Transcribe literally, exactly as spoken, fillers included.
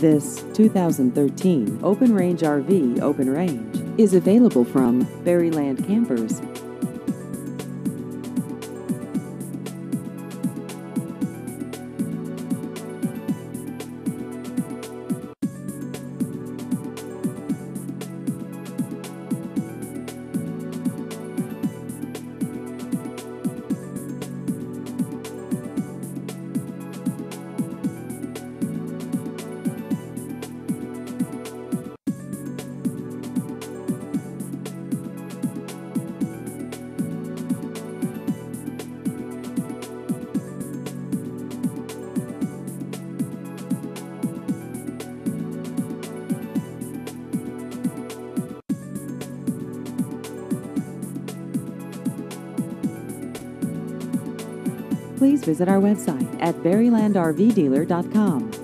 This two thousand thirteen Open Range R V Open Range is available from Berryland Campers. Please visit our website at berryland r v dealer dot com.